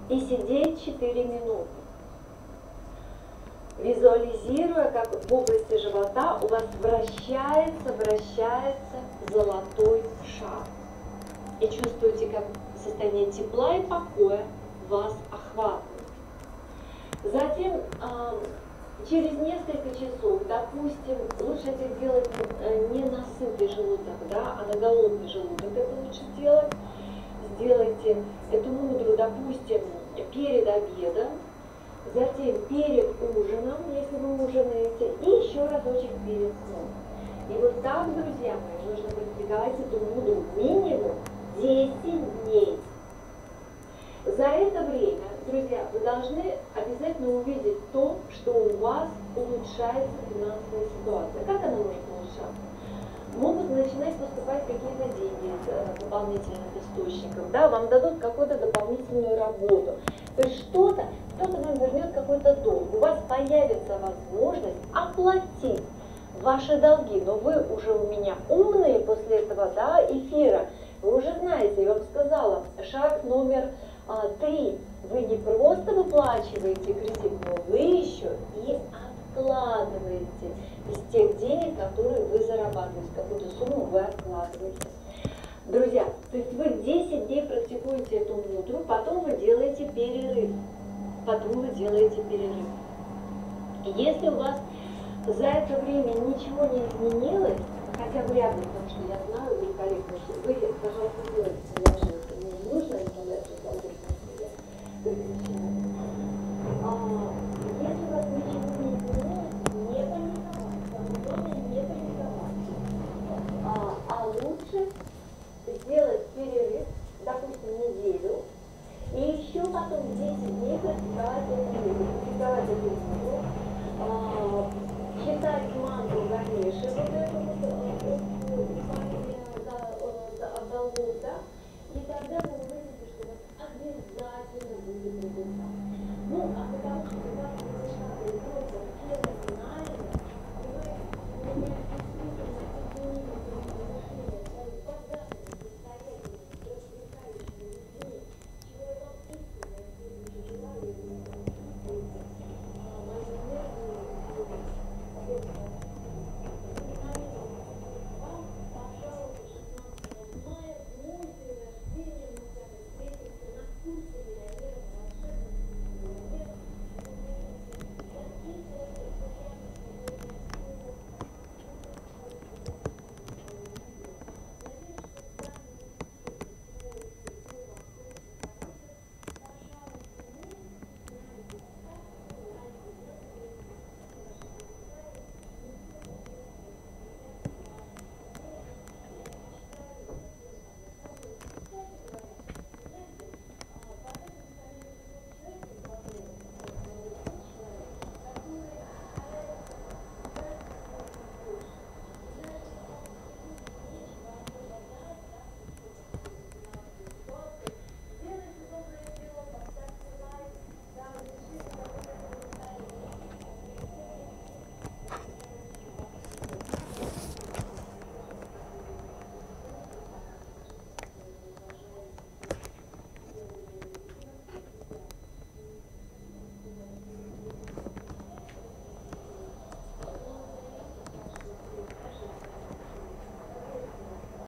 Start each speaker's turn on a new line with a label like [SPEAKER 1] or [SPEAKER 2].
[SPEAKER 1] и сидеть 4 минуты, визуализируя, как в области живота у вас вращается золотой шар. И чувствуете, как состояние тепла и покоя вас охватывает. Затем, через несколько часов, допустим, лучше это делать не на сытый желудок, да, а на голодный желудок это лучше делать. Сделайте эту мудру, допустим, перед обедом, затем перед ужином, если вы ужинаете, и еще разочек перед сном. И вот так, друзья мои, нужно практиковать эту мудру минимум 10 дней. За это время, друзья, вы должны обязательно увидеть то, что у вас улучшается финансовая ситуация. Как она может улучшаться? Могут начинать поступать какие-то деньги из дополнительных источников, да, вам дадут какую-то дополнительную работу. То есть кто-то вам вернет какой-то долг, у вас появится возможность оплатить ваши долги, но вы уже у меня умные после этого, да, эфира, вы уже знаете, я вам сказала, шаг номер 3. Вы не просто выплачиваете кредит, но вы еще и откладываете из тех денег, которые вы зарабатываете, какую-то сумму вы откладываете. Друзья, то есть вы 10 дней практикуете эту мудру, потом вы делаете перерыв. Если у вас за это время ничего не изменилось, хотя вряд ли, потому что я знаю великолепно, что вы, пожалуйста, делайте приложение, не нужно информацию если у вас ничего не изменилось, не паниковать, а лучше сделать перерыв, допустим, неделю, и еще потом 10 дней практиковать эту